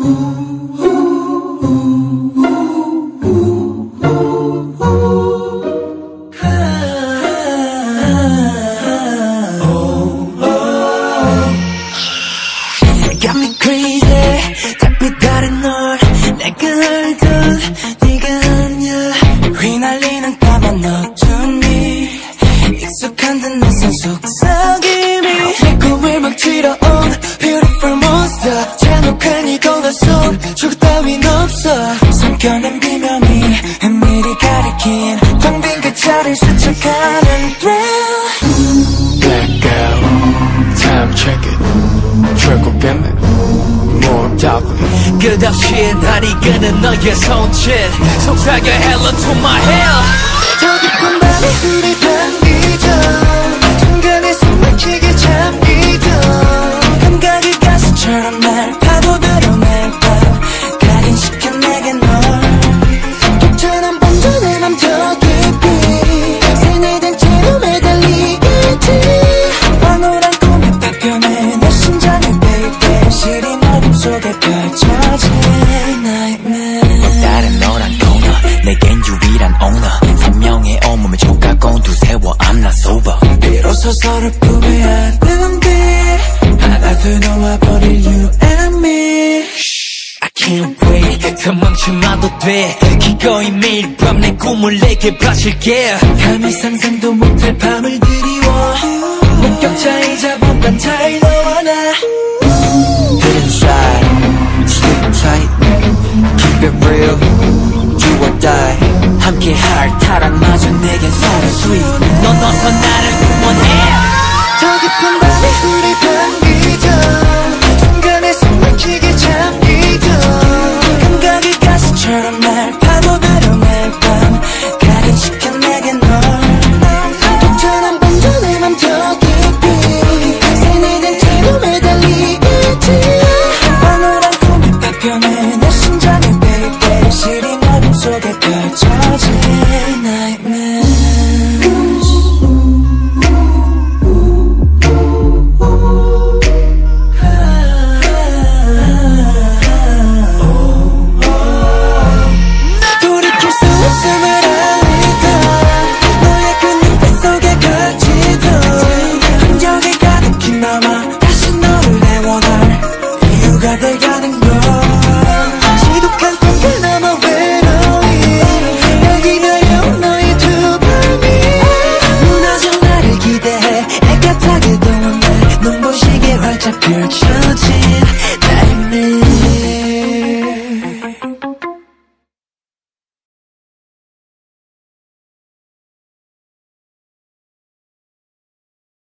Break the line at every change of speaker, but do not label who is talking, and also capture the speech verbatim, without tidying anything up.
Got me crazy 달빛 아래 널 내가 알던 네가 아냐 휘날리는 까만 어둠이 익숙한 듯 낯선 속삭임이 내 꿈을 망치러 온 beautiful monster 잔혹한 이동한 손 줄 따윈 없어 삼켜낸 비명이 은밀히 가리킨 텅 빈 그 자리를 스쳐가는 thrill
Blackout time check it 결국에는 more darkly
끝없이 날 이끄는 너의 손짓 속삭여 hello to my hell 더 깊은 밤에 우리 반기던 순간에 숨 막히게 잠기던 감각이 가시처럼 날 파고들어 매일 밤 각인시켜 내게 널 독처럼 번져 내 맘 더 깊이 세뇌된 채로 매달리겠지 황홀한 꿈에 파편해 내 심장을 baby 시린 어둠 속에 펼쳐진 nightmare
뭐 다른 너란 도너 내겐 유일한 owner 세 명의 온몸에 조각곤 두세워 I'm not sober
비로소 서로 구애하는데 하나도 놓아버릴 you and me
I can't wait 도망쳐놔도 돼 기꺼이 매일 밤 내 꿈을 내게 바칠게
감히 상상도 못할 밤을 드리워 목격자이자 번단 차이 너와 나
Hit inside Sleep tight Keep it real Do or die 함께 할 타락마저 내겐 서로 sweet 넌 어서 나를 응원해
더 깊은 밤에 우리 반기던 순간에 숨 막히게 잠기던 감각이 가시처럼 날 파고들어 매일 밤 각인시켜 내게 널 독처럼 번져 내 맘 더 깊이 세뇌된 채로 매달리겠지 황홀한 꿈에 파편해 내 심장을 baby 시린 어둠 속에 펼쳐진 nightmares 돌이킬 수 없음을 알리던 너의 그 눈빛 속에 갇히던 흔적이 가득히 남아 다시 너를 애원할 이유가 돼가는 걸 지독한 꿈 그나마 외로이 날 기다려 너의 두 발이 무너져 나를 기대해 애틋하게 동원해 눈부시게 활짝 펼쳐